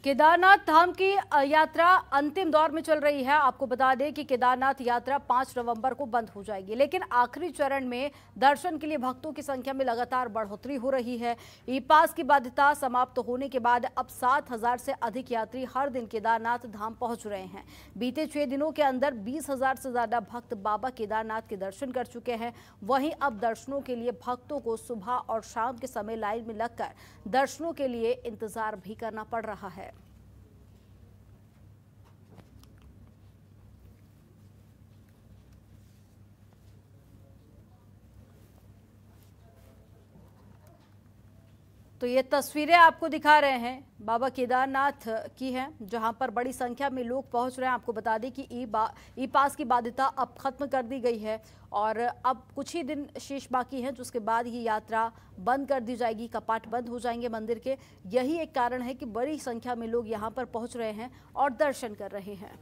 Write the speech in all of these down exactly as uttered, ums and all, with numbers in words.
केदारनाथ धाम की यात्रा अंतिम दौर में चल रही है। आपको बता दें कि केदारनाथ यात्रा पाँच नवंबर को बंद हो जाएगी, लेकिन आखिरी चरण में दर्शन के लिए भक्तों की संख्या में लगातार बढ़ोतरी हो रही है। ई पास की बाध्यता समाप्त होने के बाद अब सात हजार से अधिक यात्री हर दिन केदारनाथ धाम पहुंच रहे हैं। बीते छह दिनों के अंदर बीस हजार से ज्यादा भक्त बाबा केदारनाथ के दर्शन कर चुके हैं। वहीं अब दर्शनों के लिए भक्तों को सुबह और शाम के समय लाइन में लगकर दर्शनों के लिए इंतजार भी करना पड़ रहा है। तो ये तस्वीरें आपको दिखा रहे हैं बाबा केदारनाथ की हैं, जहां पर बड़ी संख्या में लोग पहुंच रहे हैं। आपको बता दें कि ई बा ई पास की बाध्यता अब खत्म कर दी गई है और अब कुछ ही दिन शेष बाकी हैं, जिसके बाद ये यात्रा बंद कर दी जाएगी, कपाट बंद हो जाएंगे मंदिर के। यही एक कारण है कि बड़ी संख्या में लोग यहां पर पहुंच रहे हैं और दर्शन कर रहे हैं।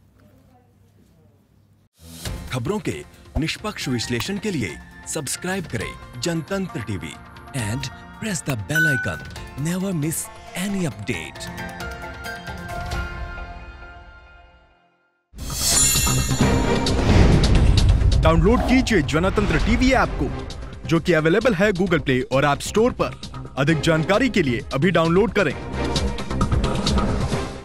खबरों के निष्पक्ष विश्लेषण के लिए सब्सक्राइब करें Jantantra TV and press the bell icon. Never miss any update. Download कीजिए जनतंत्र टीवी ऐप को, जो कि अवेलेबल है गूगल प्ले और ऐप स्टोर पर। अधिक जानकारी के लिए अभी डाउनलोड करें।